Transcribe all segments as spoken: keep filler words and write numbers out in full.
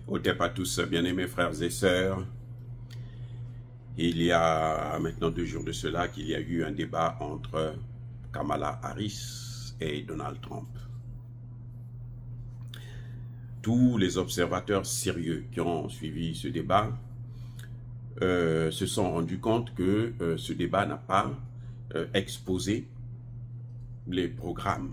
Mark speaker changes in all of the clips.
Speaker 1: Au T E P à tous, bien-aimés frères et sœurs. Il y a maintenant deux jours de cela qu'il y a eu un débat entre Kamala Harris et Donald Trump. Tous les observateurs sérieux qui ont suivi ce débat euh, se sont rendus compte que euh, ce débat n'a pas euh, exposé les programmes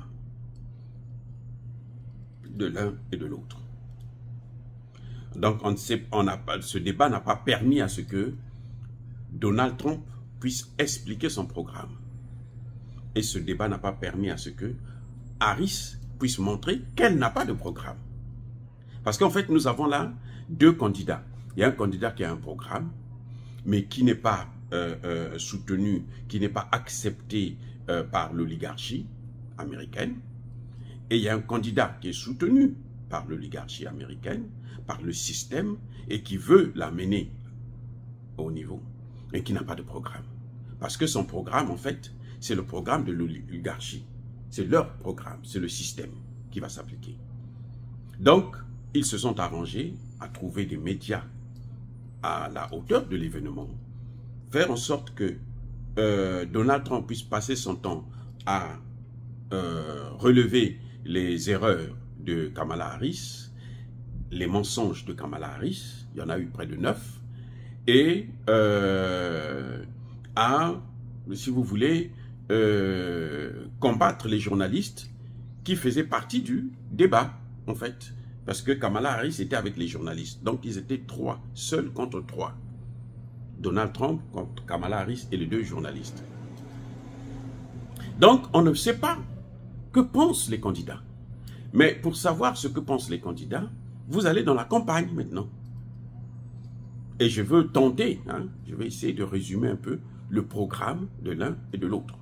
Speaker 1: de l'un et de l'autre. Donc, on ne sait, on n'a pas, ce débat n'a pas permis à ce que Donald Trump puisse expliquer son programme. Et ce débat n'a pas permis à ce que Harris puisse montrer qu'elle n'a pas de programme. Parce qu'en fait, nous avons là deux candidats. Il y a un candidat qui a un programme, mais qui n'est pas euh, euh, soutenu, qui n'est pas accepté euh, par l'oligarchie américaine. Et il y a un candidat qui est soutenu par l'oligarchie américaine, par le système, et qui veut l'amener au niveau, et qui n'a pas de programme. Parce que son programme, en fait, c'est le programme de l'oligarchie. C'est leur programme, c'est le système qui va s'appliquer. Donc, ils se sont arrangés à trouver des médias à la hauteur de l'événement, faire en sorte que euh, Donald Trump puisse passer son temps à euh, relever les erreurs de Kamala Harris, les mensonges de Kamala Harris, il y en a eu près de neuf, et euh, à, si vous voulez, euh, combattre les journalistes qui faisaient partie du débat, en fait. Parce que Kamala Harris était avec les journalistes. Donc, ils étaient trois, seuls contre trois. Donald Trump contre Kamala Harris et les deux journalistes. Donc, on ne sait pas que pensent les candidats. Mais pour savoir ce que pensent les candidats, vous allez dans la campagne maintenant. Et je veux tenter, hein, je vais essayer de résumer un peu le programme de l'un et de l'autre.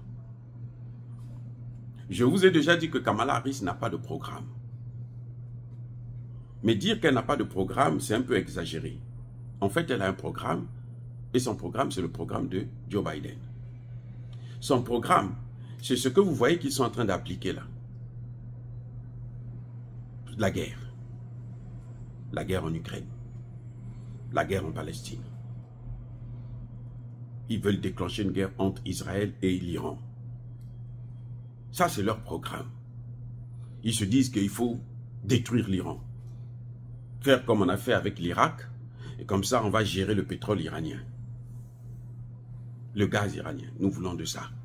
Speaker 1: Je vous ai déjà dit que Kamala Harris n'a pas de programme. Mais dire qu'elle n'a pas de programme, c'est un peu exagéré. En fait, elle a un programme, et son programme, c'est le programme de Joe Biden. Son programme, c'est ce que vous voyez qu'ils sont en train d'appliquer là. La guerre. La guerre en Ukraine. La guerre en Palestine. Ils veulent déclencher une guerre entre Israël et l'Iran. Ça, c'est leur programme. Ils se disent qu'il faut détruire l'Iran. Faire comme on a fait avec l'Irak, et comme ça, on va gérer le pétrole iranien. Le gaz iranien. Nous voulons de ça.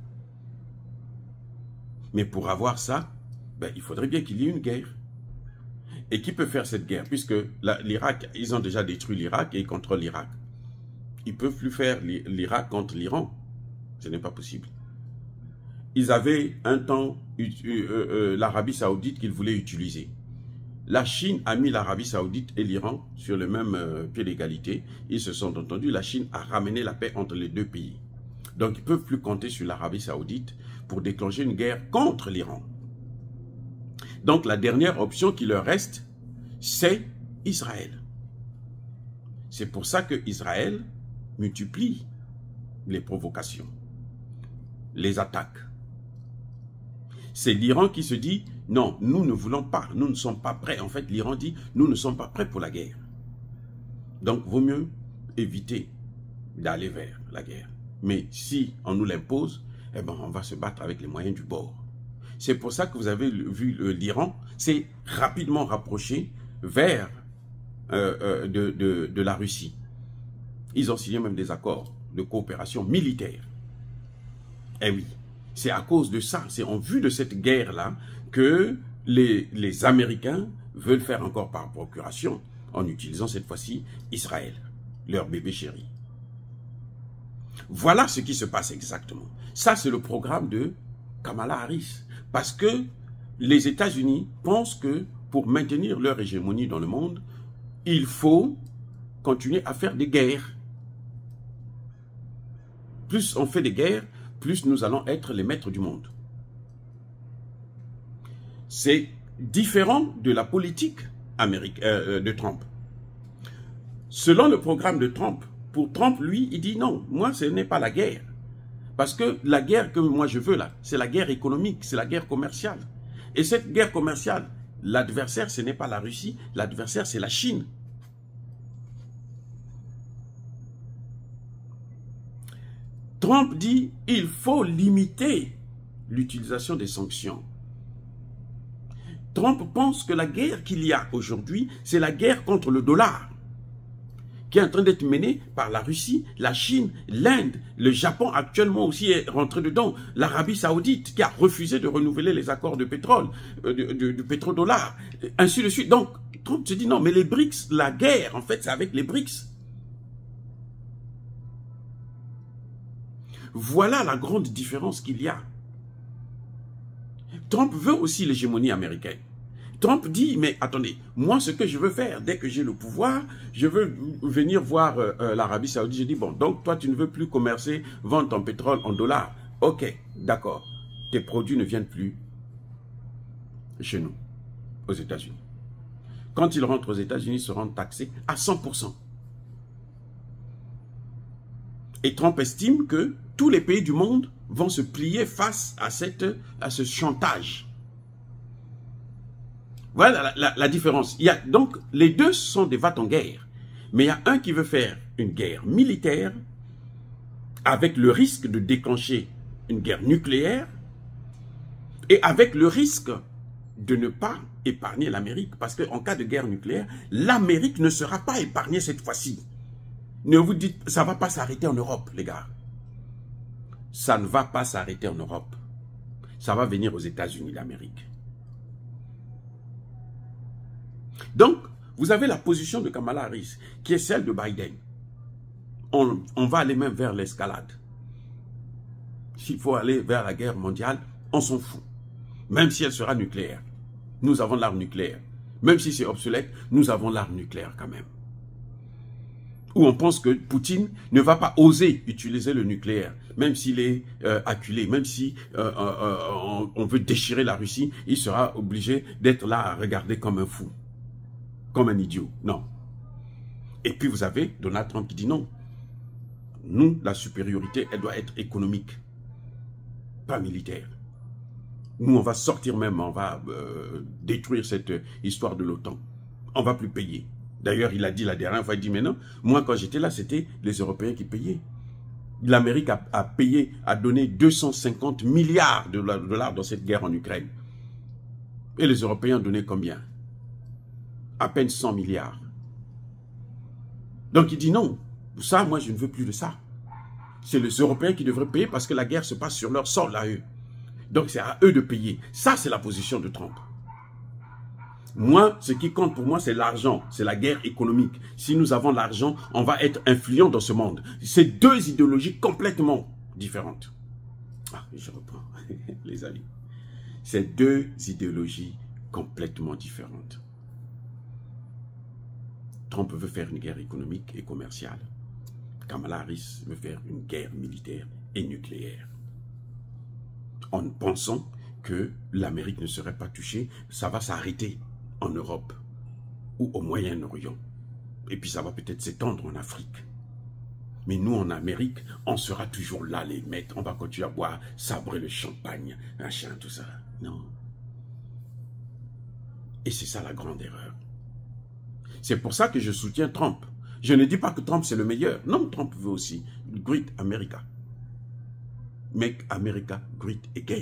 Speaker 1: Mais pour avoir ça, ben, il faudrait bien qu'il y ait une guerre. Et qui peut faire cette guerre? Puisque l'Irak, ils ont déjà détruit l'Irak et ils contrôlent l'Irak. Ils ne peuvent plus faire l'Irak contre l'Iran. Ce n'est pas possible. Ils avaient un temps euh, euh, l'Arabie Saoudite qu'ils voulaient utiliser. La Chine a mis l'Arabie Saoudite et l'Iran sur le même euh, pied d'égalité. Ils se sont entendus. La Chine a ramené la paix entre les deux pays. Donc, ils ne peuvent plus compter sur l'Arabie Saoudite pour déclencher une guerre contre l'Iran. Donc, la dernière option qui leur reste, c'est Israël. C'est pour ça que Israël multiplie les provocations, les attaques. C'est l'Iran qui se dit, non, nous ne voulons pas, nous ne sommes pas prêts. En fait, l'Iran dit, nous ne sommes pas prêts pour la guerre. Donc, vaut mieux éviter d'aller vers la guerre. Mais si on nous l'impose, eh ben, on va se battre avec les moyens du bord. C'est pour ça que vous avez vu l'Iran s'est rapidement rapproché vers euh, euh, de, de, de la Russie. Ils ont signé même des accords de coopération militaire. Eh oui, c'est à cause de ça, c'est en vue de cette guerre-là que les, les Américains veulent faire encore par procuration en utilisant cette fois-ci Israël, leur bébé chéri. Voilà ce qui se passe exactement. Ça, c'est le programme de Kamala Harris. Parce que les États-Unis pensent que pour maintenir leur hégémonie dans le monde, il faut continuer à faire des guerres. Plus on fait des guerres, plus nous allons être les maîtres du monde. C'est différent de la politique américaine, euh, de Trump. Selon le programme de Trump, pour Trump, lui, il dit non, moi ce n'est pas la guerre. Parce que la guerre que moi je veux là, c'est la guerre économique, c'est la guerre commerciale. Et cette guerre commerciale, l'adversaire ce n'est pas la Russie, l'adversaire c'est la Chine. Trump dit il faut limiter l'utilisation des sanctions. Trump pense que la guerre qu'il y a aujourd'hui, c'est la guerre contre le dollar, qui est en train d'être menée par la Russie, la Chine, l'Inde, le Japon actuellement aussi est rentré dedans, l'Arabie Saoudite qui a refusé de renouveler les accords de pétrole, euh, de, de, de pétrodollar, ainsi de suite. Donc, Trump se dit non, mais les B R I C S, la guerre, en fait, c'est avec les B R I C S. Voilà la grande différence qu'il y a. Trump veut aussi l'hégémonie américaine. Trump dit, mais attendez, moi ce que je veux faire, dès que j'ai le pouvoir, je veux venir voir euh, euh, l'Arabie Saoudite. Je dis, bon, donc toi tu ne veux plus commercer, vendre ton pétrole en dollars. Ok, d'accord, tes produits ne viennent plus chez nous, aux États-Unis. Quand ils rentrent aux États-Unis, ils seront taxés à cent pour cent. Et Trump estime que tous les pays du monde vont se plier face à, cette, à ce chantage. Voilà la, la, la différence. Il y a, donc, les deux sont des va-t-en-guerre. Mais il y a un qui veut faire une guerre militaire avec le risque de déclencher une guerre nucléaire et avec le risque de ne pas épargner l'Amérique. Parce qu'en cas de guerre nucléaire, l'Amérique ne sera pas épargnée cette fois-ci. Ne vous dites, ça ne va pas s'arrêter en Europe, les gars. Ça ne va pas s'arrêter en Europe. Ça va venir aux États-Unis d'Amérique. Donc, vous avez la position de Kamala Harris, qui est celle de Biden. On, on va aller même vers l'escalade. S'il faut aller vers la guerre mondiale, on s'en fout. Même si elle sera nucléaire. Nous avons l'arme nucléaire. Même si c'est obsolète, nous avons l'arme nucléaire quand même. Où on pense que Poutine ne va pas oser utiliser le nucléaire, même s'il est euh, acculé, même si euh, euh, on, on veut déchirer la Russie, il sera obligé d'être là à regarder comme un fou, comme un idiot. Non. Et puis vous avez Donald Trump qui dit non. Nous, la supériorité, elle doit être économique, pas militaire. Nous, on va sortir même, on va euh, détruire cette histoire de l'OTAN. On ne va plus payer. D'ailleurs, il a dit la dernière fois, il dit, mais non, moi quand j'étais là, c'était les Européens qui payaient. L'Amérique a, a payé, a donné deux cent cinquante milliards de dollars dans cette guerre en Ukraine. Et les Européens ont donné combien? À peine cent milliards. Donc il dit non, ça, moi je ne veux plus de ça. C'est les Européens qui devraient payer parce que la guerre se passe sur leur sol à eux. Donc c'est à eux de payer. Ça, c'est la position de Trump. Moi, ce qui compte pour moi, c'est l'argent, c'est la guerre économique. Si nous avons l'argent, on va être influent dans ce monde. C'est deux idéologies complètement différentes. Ah, je reprends, les amis. C'est deux idéologies complètement différentes. Trump veut faire une guerre économique et commerciale. Kamala Harris veut faire une guerre militaire et nucléaire. En pensant que l'Amérique ne serait pas touchée, ça va s'arrêter en Europe ou au Moyen-Orient. Et puis ça va peut-être s'étendre en Afrique. Mais nous, en Amérique, on sera toujours là, les maîtres. On va continuer à boire, sabrer le champagne, machin, tout ça. Non. Et c'est ça la grande erreur. C'est pour ça que je soutiens Trump. Je ne dis pas que Trump c'est le meilleur. Non, Trump veut aussi Great America. Make America great again.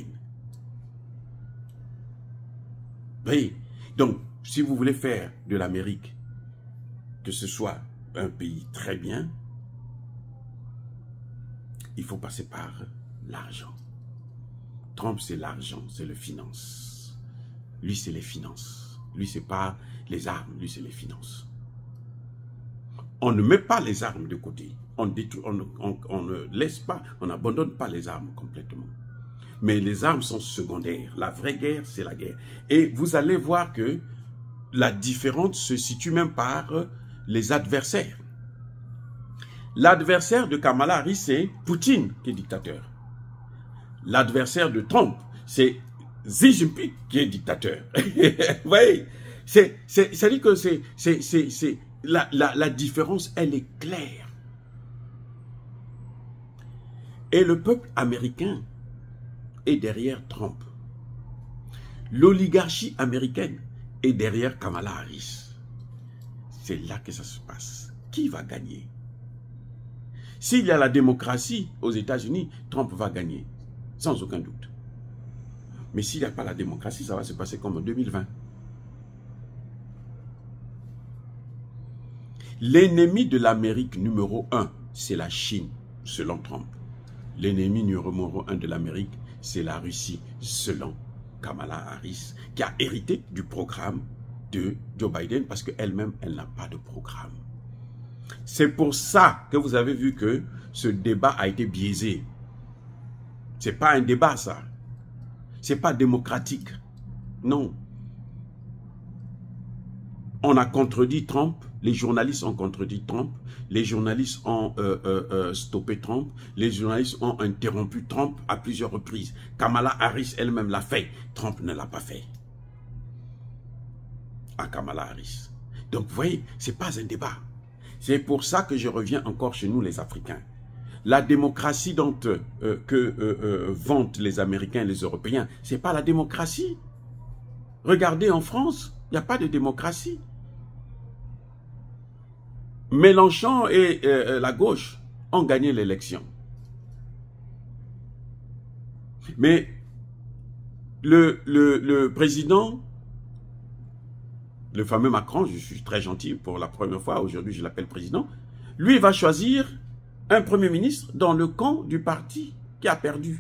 Speaker 1: Oui. Donc, si vous voulez faire de l'Amérique, que ce soit un pays très bien, il faut passer par l'argent. Trump, c'est l'argent, c'est le finance. Lui, c'est les finances. Lui, c'est pas les armes, lui, c'est les finances. On ne met pas les armes de côté. On, détruit, on, on, on ne laisse pas, on n'abandonne pas les armes complètement. Mais les armes sont secondaires. La vraie guerre, c'est la guerre. Et vous allez voir que la différence se situe même par les adversaires. L'adversaire de Kamala Harris, c'est Poutine qui est dictateur. L'adversaire de Trump, c'est Xi Jinping qui est dictateur. Vous voyez, c'est-à-dire que c'est, c'est, c'est, c'est, la, la, la différence, elle est claire. Et le peuple américain est derrière Trump. L'oligarchie américaine est derrière Kamala Harris. C'est là que ça se passe. Qui va gagner? S'il y a la démocratie aux États-Unis, Trump va gagner, sans aucun doute. Mais s'il n'y a pas la démocratie, ça va se passer comme en deux mille vingt. L'ennemi de l'Amérique numéro un, c'est la Chine, selon Trump. L'ennemi numéro un de l'Amérique, c'est la Russie, selon Kamala Harris, qui a hérité du programme de Joe Biden, parce qu'elle-même, elle n'a pas de programme. C'est pour ça que vous avez vu que ce débat a été biaisé. Ce n'est pas un débat, ça. Ce n'est pas démocratique. Non. On a contredit Trump. Les journalistes ont contredit Trump, les journalistes ont euh, euh, euh, stoppé Trump, les journalistes ont interrompu Trump à plusieurs reprises. Kamala Harris elle-même l'a fait, Trump ne l'a pas fait. À Kamala Harris. Donc vous voyez, ce n'est pas un débat. C'est pour ça que je reviens encore chez nous les Africains. La démocratie dont euh, que euh, euh, vantent les Américains et les Européens, ce n'est pas la démocratie. Regardez en France, il n'y a pas de démocratie. Mélenchon et euh, la gauche ont gagné l'élection. Mais le, le, le président, le fameux Macron, je suis très gentil pour la première fois, aujourd'hui je l'appelle président, lui va choisir un premier ministre dans le camp du parti qui a perdu.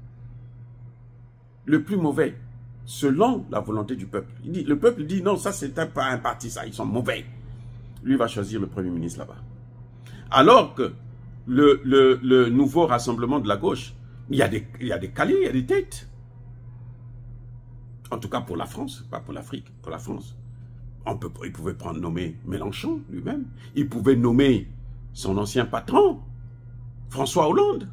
Speaker 1: Le plus mauvais, selon la volonté du peuple. Il dit, le peuple dit non, ça c'est pas un parti, ça, ils sont mauvais. Lui va choisir le Premier ministre là-bas. Alors que le, le, le nouveau rassemblement de la gauche, il y a des, il y a des calés, il y a des têtes. En tout cas pour la France, pas pour l'Afrique, pour la France. On peut, il pouvait prendre nommer Mélenchon lui-même. Il pouvait nommer son ancien patron, François Hollande.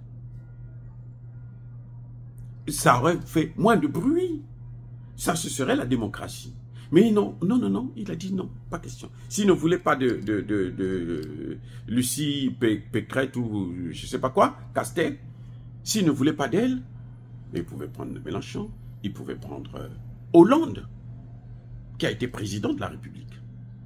Speaker 1: Ça aurait fait moins de bruit. Ça, ce serait la démocratie. Mais non, non, non, non, il a dit non, pas question. S'il ne voulait pas de, de, de, de Lucie Pécresse ou je ne sais pas quoi, Castex, s'il ne voulait pas d'elle, il pouvait prendre Mélenchon, il pouvait prendre euh, Hollande, qui a été président de la République.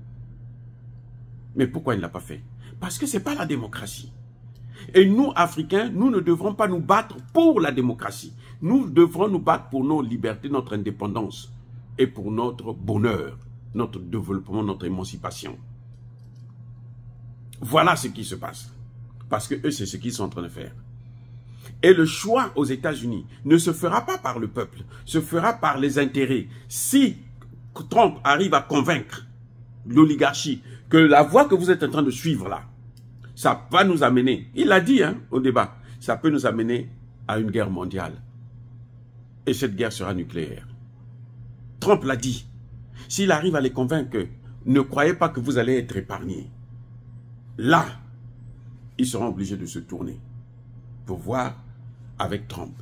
Speaker 1: Mais pourquoi il ne l'a pas fait? Parce que ce n'est pas la démocratie. Et nous, Africains, nous ne devrons pas nous battre pour la démocratie. Nous devrons nous battre pour nos libertés, notre indépendance. Et pour notre bonheur, notre développement, notre émancipation. Voilà ce qui se passe. Parce que eux, c'est ce qu'ils sont en train de faire. Et le choix aux États-Unis ne se fera pas par le peuple, se fera par les intérêts. Si Trump arrive à convaincre l'oligarchie que la voie que vous êtes en train de suivre là, ça va nous amener, il l'a dit hein, au débat, ça peut nous amener à une guerre mondiale. Et cette guerre sera nucléaire. Trump l'a dit. S'il arrive à les convaincre que ne croyez pas que vous allez être épargnés, là, ils seront obligés de se tourner pour voir avec Trump.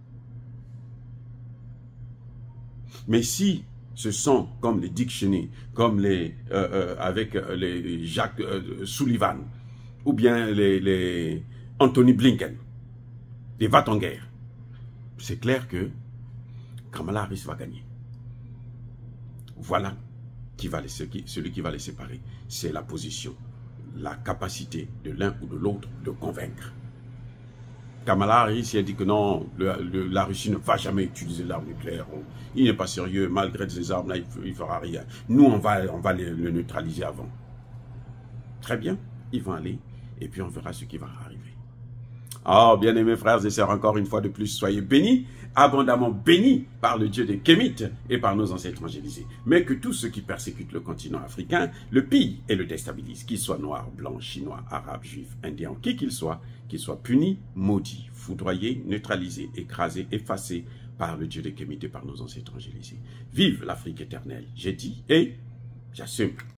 Speaker 1: Mais si ce sont comme les Dick Cheney, comme les euh, euh, avec les Jacques euh, Sullivan, ou bien les, les Anthony Blinken, des va en guerre, c'est clair que Kamala Harris va gagner. Voilà qui va les, celui qui va les séparer. C'est la position, la capacité de l'un ou de l'autre de convaincre. Kamala Harris, elle dit que non, le, le, la Russie ne va jamais utiliser l'arme nucléaire. Il n'est pas sérieux, malgré ces armes-là, il ne fera rien. Nous, on va, on va le, le neutraliser avant. Très bien, ils vont aller, et puis on verra ce qui va arriver. Oh, bien-aimés frères et sœurs, encore une fois de plus, soyez bénis, abondamment bénis par le Dieu des Kémites et par nos ancêtres évangélisés. Mais que tous ceux qui persécutent le continent africain le pillent et le déstabilisent, qu'ils soient noirs, blancs, chinois, arabes, juifs, indiens, qui qu'ils soient, qu'ils soient punis, maudits, foudroyés, neutralisés, écrasés, effacés par le Dieu des Kémites et par nos ancêtres évangélisés. Vive l'Afrique éternelle, j'ai dit et j'assume.